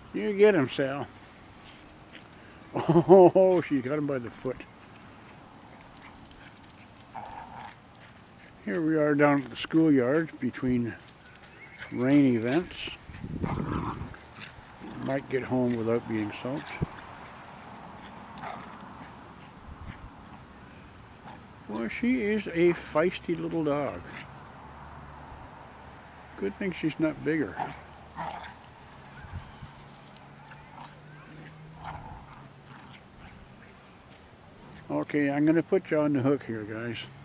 You get him, Sal. Oh, she got him by the foot. Here we are down at the schoolyard between rain events. Might get home without being soaked. Well, she is a feisty little dog. Good thing she's not bigger. Okay, I'm going to put you on the hook here, guys.